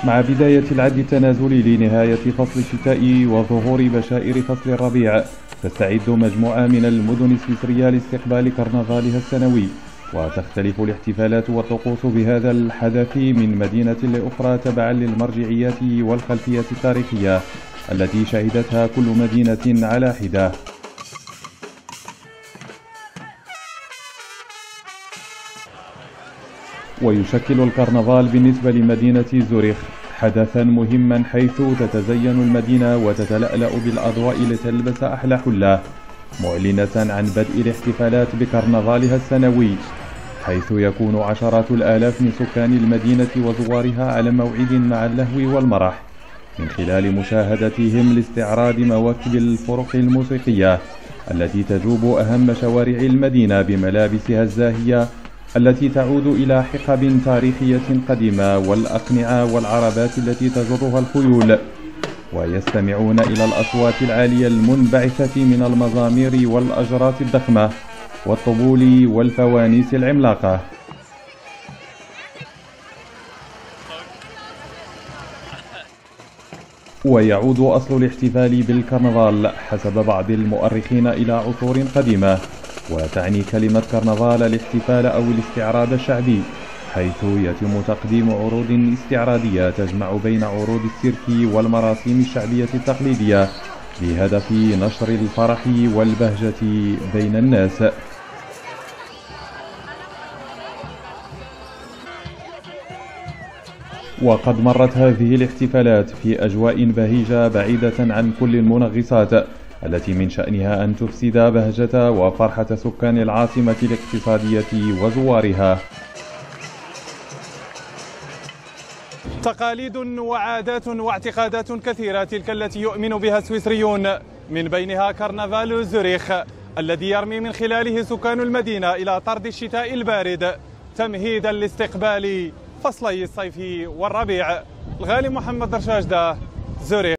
مع بداية العد التنازلي لنهاية فصل الشتاء وظهور بشائر فصل الربيع، تستعد مجموعة من المدن السويسرية لاستقبال كرنفالها السنوي، وتختلف الاحتفالات والطقوس بهذا الحدث من مدينة لأخرى تبعا للمرجعيات والخلفية التاريخية التي شهدتها كل مدينة على حدة. ويشكل الكرنفال بالنسبة لمدينة زوريخ حدثا مهما، حيث تتزين المدينة وتتلألأ بالأضواء لتلبس أحلى حلة، معلنة عن بدء الاحتفالات بكرنفالها السنوي، حيث يكون عشرات الآلاف من سكان المدينة وزوارها على موعد مع اللهو والمرح، من خلال مشاهدتهم لاستعراض مواكب الفرق الموسيقية التي تجوب أهم شوارع المدينة بملابسها الزاهية التي تعود إلى حقب تاريخية قديمة، والأقنعة والعربات التي تجرها الخيول، ويستمعون إلى الأصوات العالية المنبعثة من المزامير والأجرات الضخمة والطبول والفوانيس العملاقة. ويعود أصل الاحتفال بالكرنفال حسب بعض المؤرخين إلى عصور قديمة، وتعني كلمة كرنفال الاحتفال أو الاستعراض الشعبي، حيث يتم تقديم عروض استعراضية تجمع بين عروض السيرك والمراسيم الشعبية التقليدية بهدف نشر الفرح والبهجة بين الناس. وقد مرت هذه الاحتفالات في أجواء بهيجة بعيدة عن كل المنغصات التي من شأنها أن تفسد بهجة وفرحة سكان العاصمة الاقتصادية وزوارها. تقاليد وعادات واعتقادات كثيرة تلك التي يؤمن بها السويسريون، من بينها كرنفال زوريخ الذي يرمي من خلاله سكان المدينة إلى طرد الشتاء البارد تمهيدا لاستقبال فصلي الصيف والربيع. الغالي محمد رشاشدة، زوريخ.